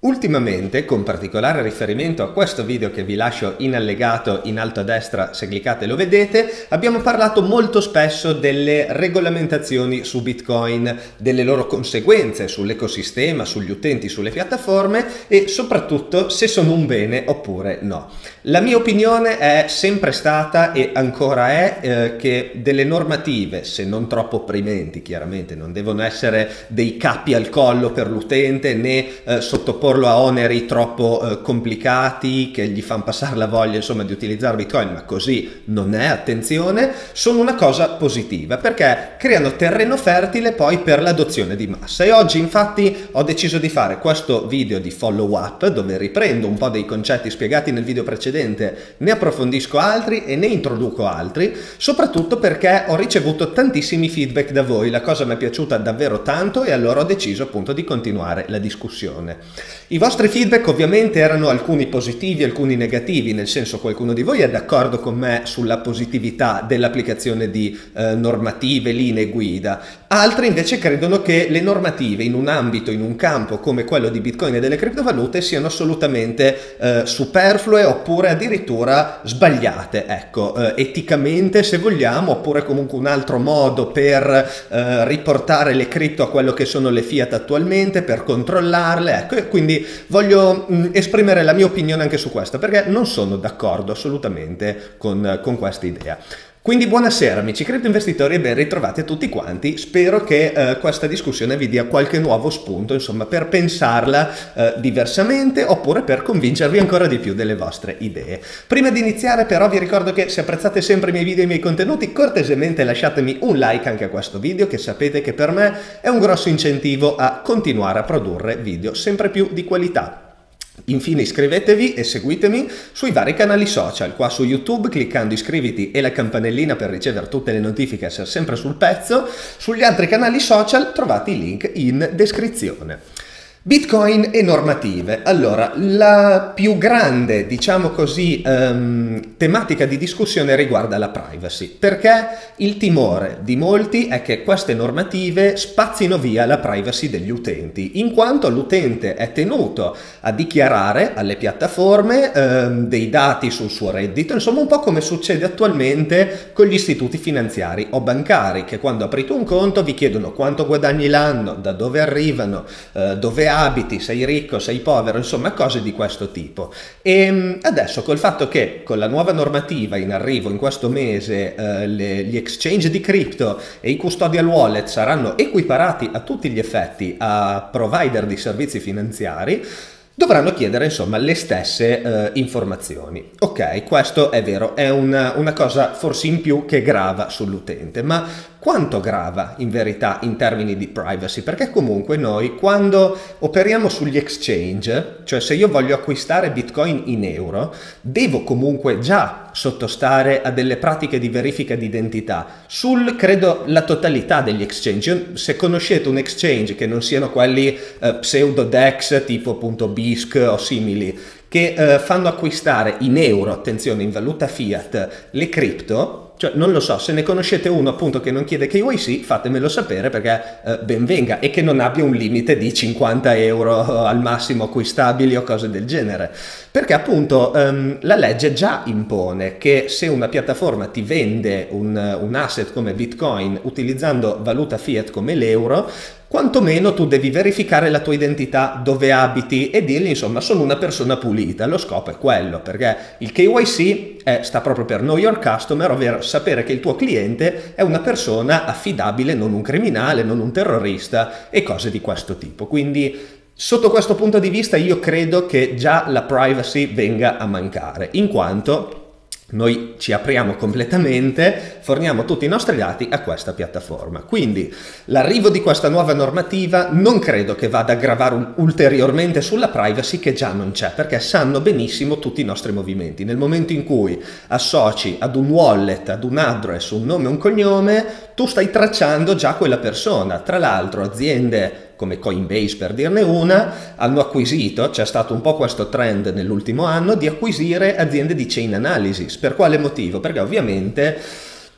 Ultimamente, con particolare riferimento a questo video che vi lascio in allegato in alto a destra, se cliccate lo vedete, abbiamo parlato molto spesso delle regolamentazioni su Bitcoin, delle loro conseguenze sull'ecosistema, sugli utenti, sulle piattaforme e soprattutto se sono un bene oppure no. La mia opinione è sempre stata e ancora è che delle normative, se non troppo opprimenti, chiaramente non devono essere dei cappi al collo per l'utente né sottoporre a oneri troppo complicati che gli fanno passare la voglia insomma di utilizzare Bitcoin, ma così non è, attenzione, sono una cosa positiva perché creano terreno fertile poi per l'adozione di massa. E oggi infatti ho deciso di fare questo video di follow up dove riprendo un po' dei concetti spiegati nel video precedente, ne approfondisco altri e ne introduco altri, soprattutto perché ho ricevuto tantissimi feedback da voi, la cosa mi è piaciuta davvero tanto e allora ho deciso appunto di continuare la discussione. I vostri feedback ovviamente erano alcuni positivi, alcuni negativi, nel senso qualcuno di voi è d'accordo con me sulla positività dell'applicazione di normative, linee guida, altri invece credono che le normative in un ambito, in un campo come quello di Bitcoin e delle criptovalute siano assolutamente superflue oppure addirittura sbagliate, ecco, eticamente se vogliamo, oppure comunque un altro modo per riportare le cripto a quello che sono le fiat attualmente, per controllarle, ecco, e quindi voglio esprimere la mia opinione anche su questo, perché non sono d'accordo assolutamente con questa idea. Quindi buonasera amici cripto investitori e ben ritrovati a tutti quanti, spero che questa discussione vi dia qualche nuovo spunto insomma per pensarla diversamente oppure per convincervi ancora di più delle vostre idee. Prima di iniziare però vi ricordo che se apprezzate sempre i miei video e i miei contenuti cortesemente lasciatemi un like anche a questo video, che sapete che per me è un grosso incentivo a continuare a produrre video sempre più di qualità. Infine iscrivetevi e seguitemi sui vari canali social, qua su YouTube cliccando iscriviti e la campanellina per ricevere tutte le notifiche e essere sempre sul pezzo, sugli altri canali social trovate i link in descrizione. Bitcoin e normative. Allora, la più grande, diciamo così, tematica di discussione riguarda la privacy, perché il timore di molti è che queste normative spazzino via la privacy degli utenti, in quanto l'utente è tenuto a dichiarare alle piattaforme dei dati sul suo reddito, insomma un po' come succede attualmente con gli istituti finanziari o bancari, che quando aprite un conto vi chiedono quanto guadagni l'anno, da dove arrivano, dove abiti, sei ricco, sei povero, insomma cose di questo tipo. E adesso col fatto che con la nuova normativa in arrivo in questo mese gli exchange di cripto e i custodial wallet saranno equiparati a tutti gli effetti a provider di servizi finanziari, dovranno chiedere insomma le stesse informazioni. Ok, questo è vero, è una cosa forse in più che grava sull'utente, ma quanto grava in verità in termini di privacy? Perché comunque noi quando operiamo sugli exchange, cioè se io voglio acquistare Bitcoin in euro, devo comunque già sottostare a delle pratiche di verifica di identità sul, credo, la totalità degli exchange. Se conoscete un exchange che non siano quelli pseudo DEX tipo appunto BISC o simili, che fanno acquistare in euro, attenzione, in valuta fiat, le cripto, cioè non lo so, se ne conoscete uno appunto che non chiede KYC, fatemelo sapere perché ben venga, e che non abbia un limite di 50 euro al massimo acquistabili o cose del genere, perché appunto la legge già impone che se una piattaforma ti vende un asset come Bitcoin utilizzando valuta fiat come l'euro, quantomeno tu devi verificare la tua identità, dove abiti e dirgli insomma sono una persona pulita. Lo scopo è quello, perché il KYC sta proprio per Know Your Customer, ovvero sapere che il tuo cliente è una persona affidabile, non un criminale, non un terrorista e cose di questo tipo. Quindi sotto questo punto di vista io credo che già la privacy venga a mancare, in quanto noi ci apriamo completamente, forniamo tutti i nostri dati a questa piattaforma. Quindi l'arrivo di questa nuova normativa non credo che vada a gravare ulteriormente sulla privacy che già non c'è, perché sanno benissimo tutti i nostri movimenti. Nel momento in cui associ ad un wallet, ad un address, un nome e un cognome, tu stai tracciando già quella persona. Tra l'altro aziende come Coinbase per dirne una, hanno acquisito, c'è stato un po' questo trend nell'ultimo anno, di acquisire aziende di chain analysis. Per quale motivo? Perché ovviamente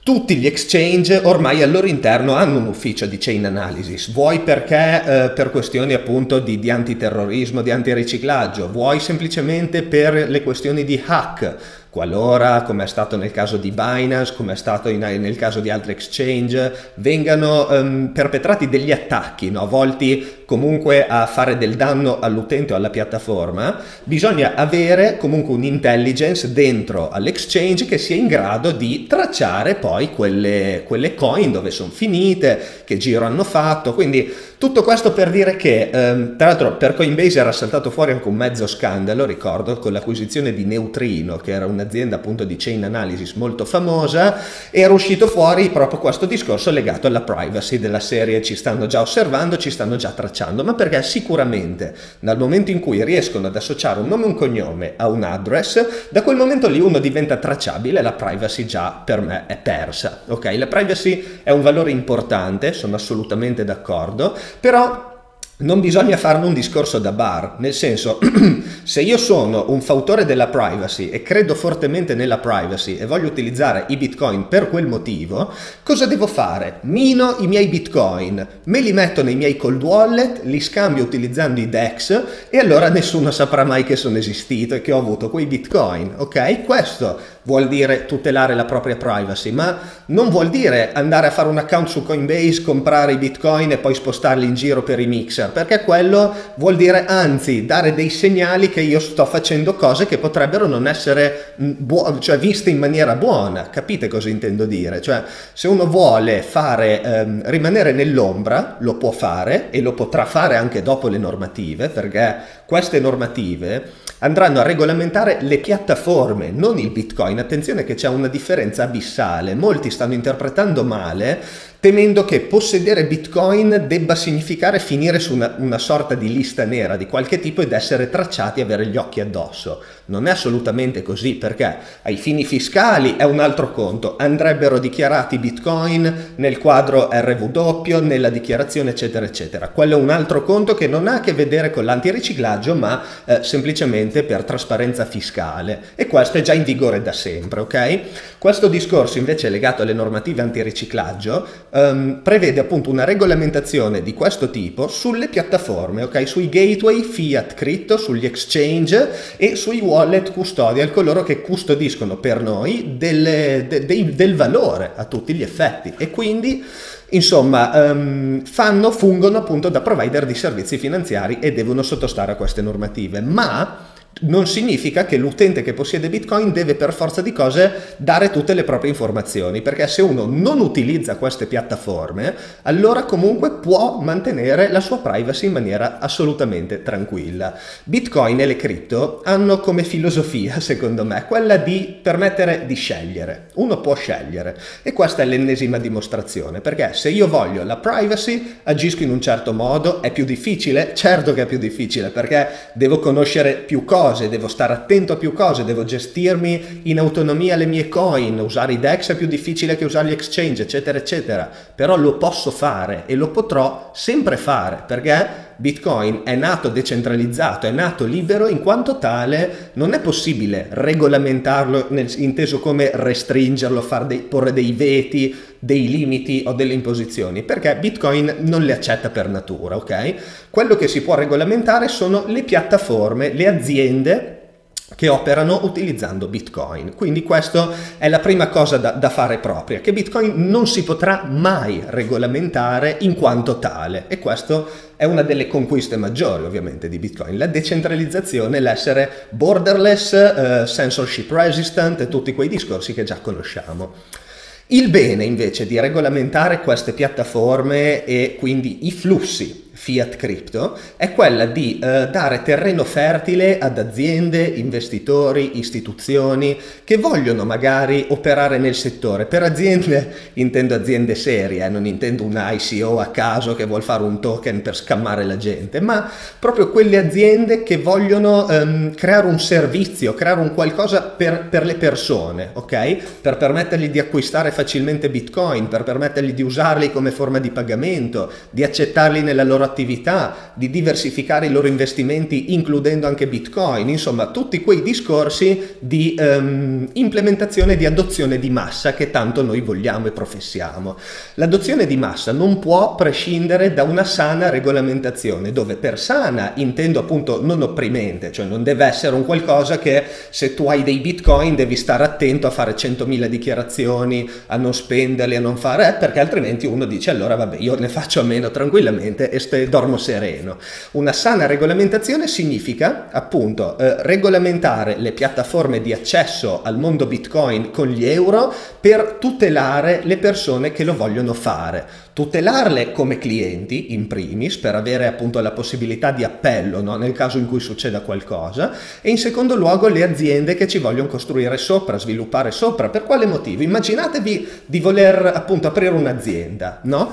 Tutti gli exchange ormai al loro interno hanno un ufficio di chain analysis, vuoi perché per questioni appunto di antiterrorismo, di antiriciclaggio, vuoi semplicemente per le questioni di hack, qualora, come è stato nel caso di Binance, come è stato nel caso di altri exchange, vengano perpetrati degli attacchi, no? Volti comunque a fare del danno all'utente o alla piattaforma, bisogna avere comunque un'intelligence dentro all'exchange che sia in grado di tracciare poi quelle coin, dove sono finite, che giro hanno fatto. Quindi tutto questo per dire che tra l'altro per Coinbase era saltato fuori anche un mezzo scandalo, ricordo, con l'acquisizione di Neutrino, che era un'azienda appunto di chain analysis molto famosa. Era uscito fuori proprio questo discorso legato alla privacy, della serie ci stanno già osservando, ci stanno già tracciando, ma perché sicuramente dal momento in cui riescono ad associare un nome e un cognome a un address, da quel momento lì uno diventa tracciabile, la privacy già per me è persa, ok? La privacy è un valore importante, sono assolutamente d'accordo, però non bisogna farne un discorso da bar, nel senso, se io sono un fautore della privacy e credo fortemente nella privacy e voglio utilizzare i bitcoin per quel motivo, cosa devo fare? Mino i miei bitcoin, me li metto nei miei cold wallet, li scambio utilizzando i DEX e allora nessuno saprà mai che sono esistito e che ho avuto quei bitcoin, ok? Questo vuol dire tutelare la propria privacy, ma non vuol dire andare a fare un account su Coinbase, comprare i bitcoin e poi spostarli in giro per i mixer, perché quello vuol dire anzi dare dei segnali che io sto facendo cose che potrebbero non essere cioè viste in maniera buona. Capite cosa intendo dire? Cioè, se uno vuole fare rimanere nell'ombra, lo può fare e lo potrà fare anche dopo le normative, perché queste normative andranno a regolamentare le piattaforme, non il bitcoin. Attenzione che c'è una differenza abissale, molti stanno interpretando male, temendo che possedere bitcoin debba significare finire su una sorta di lista nera di qualche tipo ed essere tracciati e avere gli occhi addosso. Non è assolutamente così, perché ai fini fiscali è un altro conto, andrebbero dichiarati bitcoin nel quadro RW, nella dichiarazione eccetera eccetera. Quello è un altro conto che non ha a che vedere con l'antiriciclaggio, ma semplicemente per trasparenza fiscale, e questo è già in vigore da sempre, ok? Questo discorso invece legato alle normative antiriciclaggio prevede appunto una regolamentazione di questo tipo sulle piattaforme, ok? Sui gateway fiat crypto, sugli exchange e sui wallet custodial, coloro che custodiscono per noi del valore a tutti gli effetti, e quindi insomma fungono appunto da provider di servizi finanziari e devono sottostare a queste normative, ma non significa che l'utente che possiede Bitcoin deve per forza di cose dare tutte le proprie informazioni, perché se uno non utilizza queste piattaforme, allora comunque può mantenere la sua privacy in maniera assolutamente tranquilla. Bitcoin e le cripto hanno come filosofia, secondo me, quella di permettere di scegliere. Uno può scegliere, e questa è l'ennesima dimostrazione, perché se io voglio la privacy agisco in un certo modo. È più difficile? Certo che è più difficile, perché devo conoscere più cose, devo stare attento a più cose, devo gestirmi in autonomia le mie coin, usare i DEX è più difficile che usare gli exchange, eccetera eccetera, però lo posso fare e lo potrò sempre fare, perché Bitcoin è nato decentralizzato, è nato libero, in quanto tale non è possibile regolamentarlo, inteso come restringerlo, porre dei veti, dei limiti o delle imposizioni, perché Bitcoin non le accetta per natura, ok? Quello che si può regolamentare sono le piattaforme, le aziende che operano utilizzando Bitcoin. Quindi questa è la prima cosa da fare propria, che Bitcoin non si potrà mai regolamentare in quanto tale, e questo è una delle conquiste maggiori ovviamente di Bitcoin, la decentralizzazione, l'essere borderless, censorship resistant e tutti quei discorsi che già conosciamo. Il bene invece di regolamentare queste piattaforme e quindi i flussi fiat crypto è quella di dare terreno fertile ad aziende, investitori, istituzioni che vogliono magari operare nel settore. Per aziende intendo aziende serie, non intendo un ICO a caso che vuol fare un token per scammare la gente, ma proprio quelle aziende che vogliono creare un servizio, creare un qualcosa per le persone, ok? Per permettergli di acquistare facilmente Bitcoin, per permettergli di usarli come forma di pagamento, di accettarli nella loro loro attività, di diversificare i loro investimenti includendo anche Bitcoin, insomma tutti quei discorsi di implementazione, di adozione di massa che tanto noi vogliamo e professiamo. L'adozione di massa non può prescindere da una sana regolamentazione, dove per sana intendo appunto non opprimente, cioè non deve essere un qualcosa che se tu hai dei Bitcoin devi stare attento a fare 100.000 dichiarazioni, a non spenderli, a non fare, perché altrimenti uno dice allora vabbè io ne faccio a meno tranquillamente e dormo sereno. Una sana regolamentazione significa appunto regolamentare le piattaforme di accesso al mondo Bitcoin con gli euro per tutelare le persone che lo vogliono fare, tutelarle come clienti in primis per avere appunto la possibilità di appello, no? Nel caso in cui succeda qualcosa, e in secondo luogo le aziende che ci vogliono costruire sopra, sviluppare sopra. Per quale motivo? Immaginatevi di voler appunto aprire un'azienda, no?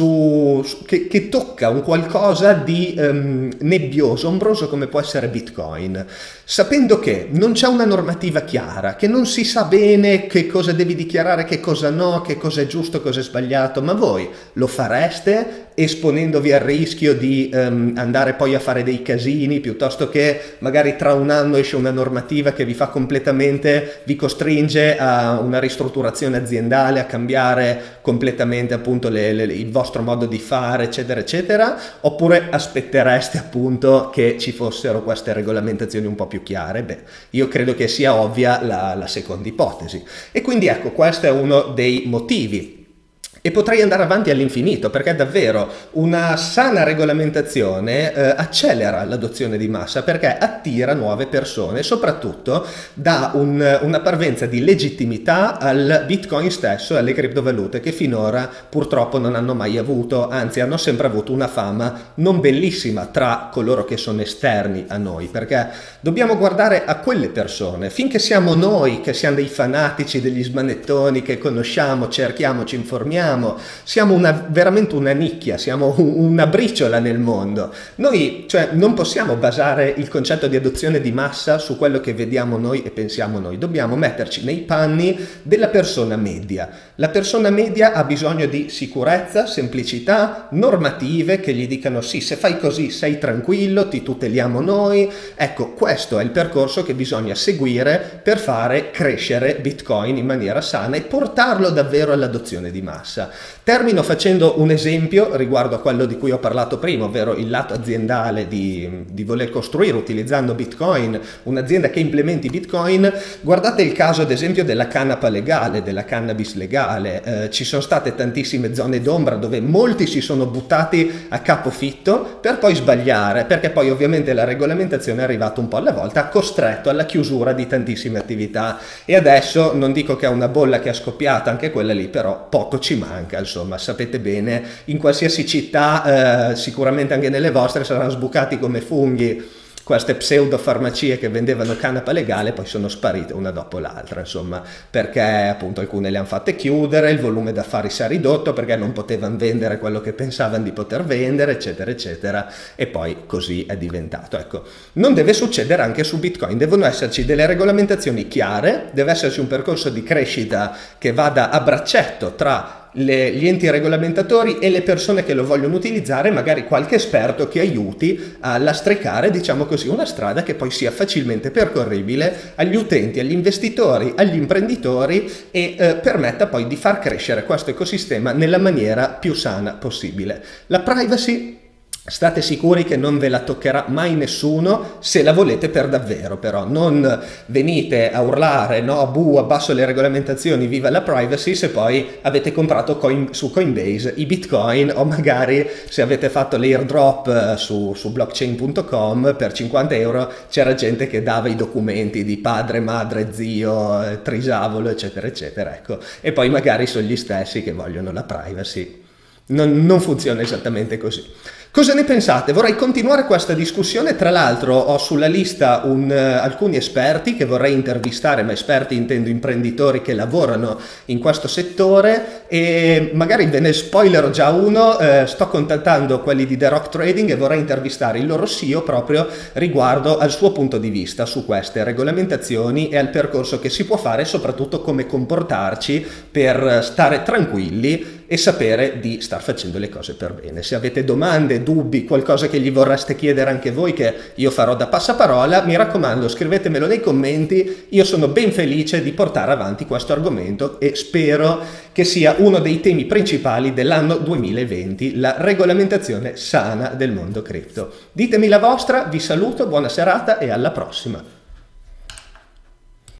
Che tocca un qualcosa di nebbioso, ombroso come può essere Bitcoin, sapendo che non c'è una normativa chiara, che non si sa bene che cosa devi dichiarare, che cosa no, che cosa è giusto, cosa è sbagliato, ma voi lo fareste esponendovi al rischio di andare poi a fare dei casini, piuttosto che magari tra un anno esce una normativa che vi fa completamente, vi costringe a una ristrutturazione aziendale, a cambiare completamente appunto il vostro modo di fare, eccetera eccetera, oppure aspettereste appunto che ci fossero queste regolamentazioni un po' più chiare? Beh, io credo che sia ovvia la seconda ipotesi, e quindi ecco, questo è uno dei motivi. E potrei andare avanti all'infinito, perché davvero una sana regolamentazione accelera l'adozione di massa, perché attira nuove persone, soprattutto dà una parvenza di legittimità al Bitcoin stesso e alle criptovalute, che finora purtroppo non hanno mai avuto, anzi hanno sempre avuto una fama non bellissima tra coloro che sono esterni a noi, perché dobbiamo guardare a quelle persone. Finché siamo noi che siamo dei fanatici, degli smanettoni, che conosciamo, cerchiamo, ci informiamo, siamo veramente una nicchia, siamo una briciola nel mondo. Noi, cioè, non possiamo basare il concetto di adozione di massa su quello che vediamo noi e pensiamo noi, dobbiamo metterci nei panni della persona media. La persona media ha bisogno di sicurezza, semplicità, normative che gli dicano sì, se fai così sei tranquillo, ti tuteliamo noi. Ecco, questo è il percorso che bisogna seguire per fare crescere Bitcoin in maniera sana e portarlo davvero all'adozione di massa. Termino facendo un esempio riguardo a quello di cui ho parlato prima, ovvero il lato aziendale di voler costruire utilizzando Bitcoin, un'azienda che implementi Bitcoin. Guardate il caso ad esempio della canapa legale, della cannabis legale. Ci sono state tantissime zone d'ombra dove molti si sono buttati a capofitto per poi sbagliare, perché poi ovviamente la regolamentazione è arrivata un po' alla volta, ha costretto alla chiusura di tantissime attività, e adesso non dico che è una bolla che è scoppiata, anche quella lì, però poco ci manca, insomma, sapete bene, in qualsiasi città, sicuramente anche nelle vostre, saranno sbucati come funghi queste pseudofarmacie che vendevano canapa legale, poi sono sparite una dopo l'altra, insomma, perché appunto alcune le hanno fatte chiudere, il volume d'affari si è ridotto perché non potevano vendere quello che pensavano di poter vendere, eccetera eccetera, e poi così è diventato. Ecco, non deve succedere anche su Bitcoin, devono esserci delle regolamentazioni chiare, deve esserci un percorso di crescita che vada a braccetto tra gli enti regolamentatori e le persone che lo vogliono utilizzare, magari qualche esperto che aiuti a lastricare, diciamo così, una strada che poi sia facilmente percorribile agli utenti, agli investitori, agli imprenditori, e permetta poi di far crescere questo ecosistema nella maniera più sana possibile. La privacy, state sicuri che non ve la toccherà mai nessuno se la volete per davvero, però non venite a urlare no, abbasso le regolamentazioni, viva la privacy, se poi avete comprato su Coinbase i bitcoin, o magari se avete fatto l'airdrop su blockchain.com per 50 euro c'era gente che dava i documenti di padre, madre, zio, trisavolo, eccetera eccetera, ecco, e poi magari sono gli stessi che vogliono la privacy. Non funziona esattamente così. Cosa ne pensate? Vorrei continuare questa discussione, tra l'altro ho sulla lista alcuni esperti che vorrei intervistare, ma esperti intendo imprenditori che lavorano in questo settore, e magari ve ne spoilerò già uno, sto contattando quelli di The Rock Trading e vorrei intervistare il loro CEO proprio riguardo al suo punto di vista su queste regolamentazioni e al percorso che si può fare e soprattutto come comportarci per stare tranquilli e sapere di star facendo le cose per bene. Se avete domande, dubbi, qualcosa che gli vorreste chiedere anche voi che io farò da passaparola, mi raccomando scrivetemelo nei commenti, io sono ben felice di portare avanti questo argomento e spero che sia uno dei temi principali dell'anno 2020, la regolamentazione sana del mondo cripto. Ditemi la vostra, vi saluto, buona serata e alla prossima!